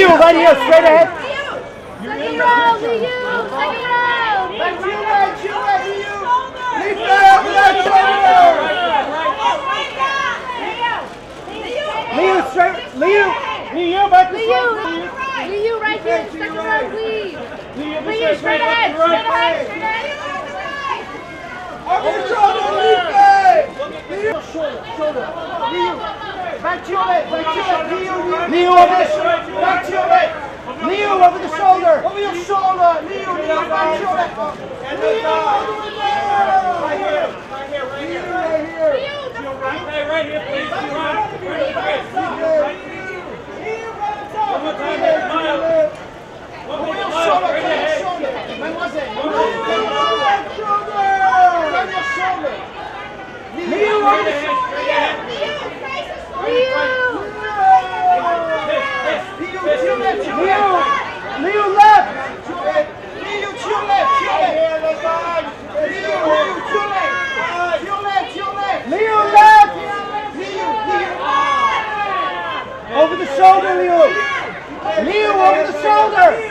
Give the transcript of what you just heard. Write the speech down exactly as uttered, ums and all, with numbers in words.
right here, straight ahead. Second row, Liu. Second row. Back to your right, to your right, Liu. Yifei over that shoulder. Liu, straight. Liu. Liu, back to Liu. Liu, right here. Second row, please. Liu, straight ahead. Straight ahead. Straight ahead. Over the shoulder, Yifei. Liu. Shoulder, shoulder. Liu. Back to your right, back to your right. Liu, Liu over the shoulder. back to your right. Liu over the shoulder. Over your shoulder. Liu, Liu, back to your right. Liu, over there. Right here, right here, right here. Right here. Hey, right here, please. Right here. Right here. One more time, make a smile. One more smile. Right ahead. Mademoiselle. One more Right shoulder. Right your shoulder. Liu, right ahead, straight ahead. Liu. Liu, Liu left. Liu, to your left, to your left. Liu, Liu, to your left. To your left, to your left. Liu left. Liu, Liu. Over the shoulder, Liu. Liu over the shoulder.